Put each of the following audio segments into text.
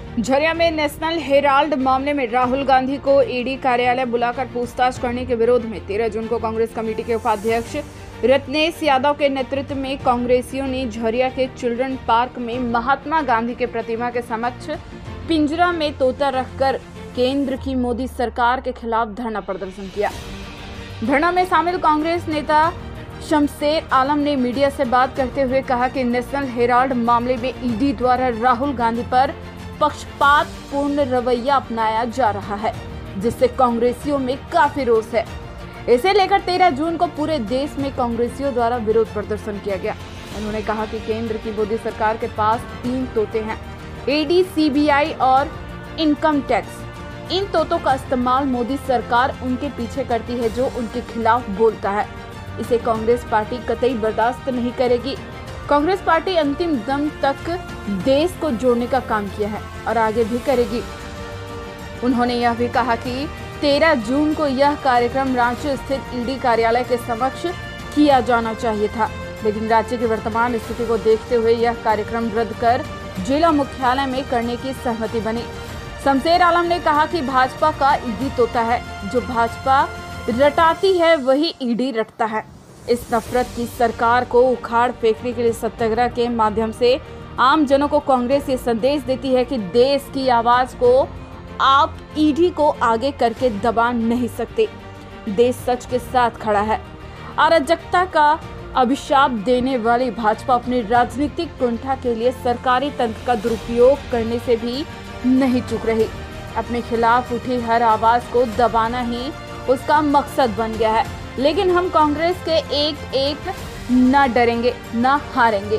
झरिया में national Herald मामले में राहुल गांधी को ईडी कार्यालय बुलाकर पूछताछ करने के विरोध में 13 जून को कांग्रेस कमेटी के उपाध्यक्ष रत्नेश यादव के नेतृत्व में कांग्रेसियों ने झरिया के चिल्ड्रन पार्क में महात्मा गांधी के प्रतिमा के समक्ष पिंजरा में तोता रखकर केंद्र की मोदी सरकार के खिलाफ धरना प्रदर्शन किया। धरना में शामिल कांग्रेस नेता शमशेर आलम ने मीडिया से बात करते हुए कहा कि नेशनल हेराल्ड मामले में ईडी द्वारा राहुल गांधी पर पक्षपातपूर्ण रवैया अपनाया जा रहा है, जिससे कांग्रेसियों में काफी रोष है। इसे लेकर 13 जून को पूरे देश में कांग्रेसियों द्वारा विरोध प्रदर्शन किया गया। उन्होंने कहा कि केंद्र की मोदी सरकार के पास 3 तोते हैं, ईडी, सीबीआई और इनकम टैक्स। इन तोतों का इस्तेमाल मोदी सरकार उनके पीछे करती है जो उनके खिलाफ बोलता है। इसे कांग्रेस पार्टी कतई बर्दाश्त नहीं करेगी। कांग्रेस पार्टी अंतिम दम तक देश को जोड़ने का काम किया है और आगे भी करेगी। उन्होंने यह भी कहा कि 13 जून को यह कार्यक्रम रांची स्थित ईडी कार्यालय के समक्ष किया जाना चाहिए था, लेकिन राज्य की वर्तमान स्थिति को देखते हुए यह कार्यक्रम रद्द कर जिला मुख्यालय में करने की सहमति बनी। शमशेर आलम ने कहा कि भाजपा का ईडी तोता है, जो भाजपा रटाती है वही ईडी रटता है। इस नफरत की सरकार को उखाड़ फेंकने के लिए सत्याग्रह के माध्यम से आम जनों को कांग्रेस ये संदेश देती है कि देश की आवाज को आप ईडी को आगे करके दबा नहीं सकते। देश सच के साथ खड़ा है। अराजकता का अभिशाप देने वाली भाजपा अपनी राजनीतिक कुंठा के लिए सरकारी तंत्र का दुरुपयोग करने से भी नहीं चूक रही। अपने खिलाफ उठी हर आवाज को दबाना ही उसका मकसद बन गया है, लेकिन हम कांग्रेस के एक न डरेंगे न हारेंगे।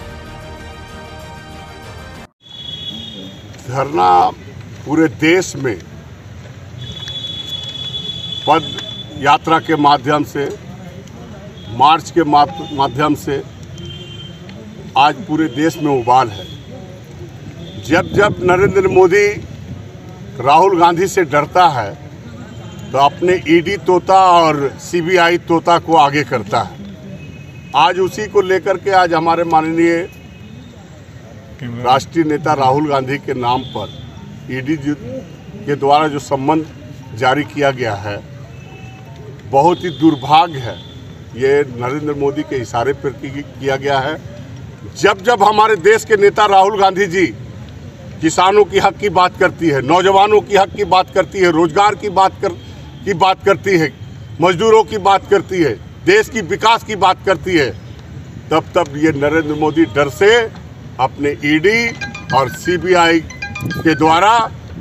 धरना पूरे देश में पद यात्रा के माध्यम से, मार्च के माध्यम से आज पूरे देश में उबाल है। जब जब नरेंद्र मोदी राहुल गांधी से डरता है तो अपने ईडी तोता और सीबीआई तोता को आगे करता है। आज उसी को लेकर के आज हमारे माननीय राष्ट्रीय नेता राहुल गांधी के नाम पर ईडी के द्वारा जो सम्मन जारी किया गया है, बहुत ही दुर्भाग्य है। ये नरेंद्र मोदी के इशारे पर किया गया है। जब जब हमारे देश के नेता राहुल गांधी जी किसानों की हक की बात करती है, नौजवानों की हक की बात करती है, रोजगार की बात करती है, मजदूरों की बात करती है, देश की विकास की बात करती है, तब ये नरेंद्र मोदी डर से अपने ईडी और सीबीआई के द्वारा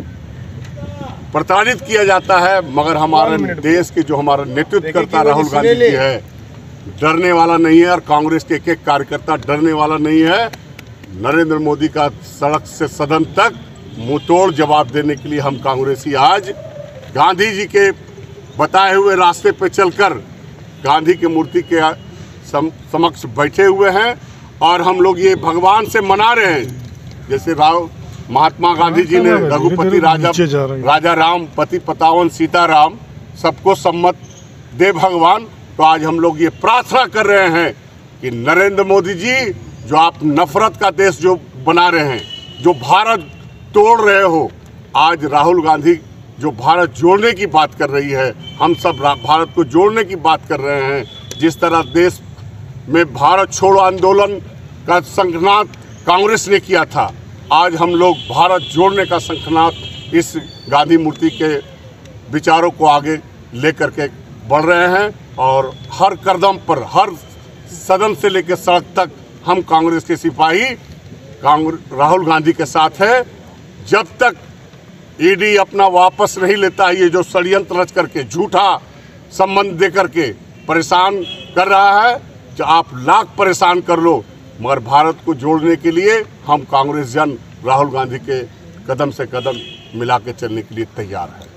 प्रताड़ित किया जाता है। मगर हमारे देश के जो हमारा नेतृत्व करता राहुल गांधी जी है, डरने वाला नहीं है और कांग्रेस के एक कार्यकर्ता डरने वाला नहीं है। नरेंद्र मोदी का सड़क से सदन तक मुंहतोड़ जवाब देने के लिए हम कांग्रेसी आज गांधी जी के बताए हुए रास्ते पे चलकर गांधी की मूर्ति के समक्ष बैठे हुए हैं और हम लोग ये भगवान से मना रहे हैं। जैसे महात्मा गांधी जी ने रघुपति राजा राम, पति पतावन सीताराम, सबको सम्मत दे भगवान, तो आज हम लोग ये प्रार्थना कर रहे हैं कि नरेंद्र मोदी जी, जो आप नफरत का देश जो बना रहे हैं, जो भारत तोड़ रहे हो, आज राहुल गांधी जो भारत जोड़ने की बात कर रही है, हम सब भारत को जोड़ने की बात कर रहे हैं। जिस तरह देश में भारत छोड़ो आंदोलन का शंखनाद कांग्रेस ने किया था, आज हम लोग भारत जोड़ने का शंखनाद इस गांधी मूर्ति के विचारों को आगे लेकर के बढ़ रहे हैं और हर कदम पर, हर सदन से लेकर सड़क तक हम कांग्रेस के सिपाही राहुल गांधी के साथ है। जब तक ईडी अपना वापस नहीं लेता है, ये जो षड्यंत्र रच करके झूठा संबंध दे करके परेशान कर रहा है, जो आप लाख परेशान कर लो, मगर भारत को जोड़ने के लिए हम कांग्रेस जन राहुल गांधी के कदम से कदम मिला के चलने के लिए तैयार है।